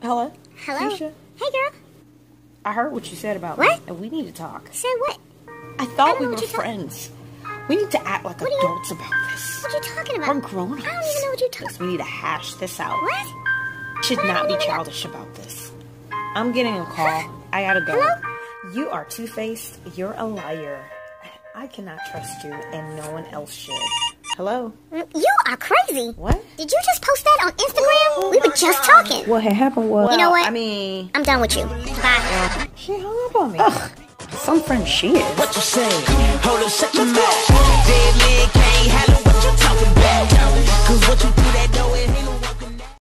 Hello? Hello? Keisha? Hey, girl. I heard what you said about What? me, and we need to talk. Said what? I thought I we don't know were what you're friends. We need to act like adults about this. What are you talking about? We're grown-ups. I don't even know what you're talking about. We need to hash this out. What? Should But I not don't be even know. childish about this. I'm getting a call. I gotta go. Hello? You are two-faced. You're a liar. I cannot trust you, and no one else should. Hello? You are crazy. What? Did you just post that on Instagram? We were just talking. What had happened was... You know what? I mean... I'm done with you. Bye. She hung up on me. Ugh. Some friend she is. What you say? Hold up, shut your mouth. Dead man can't handle what you talking about. Cause what you do that door, it ain't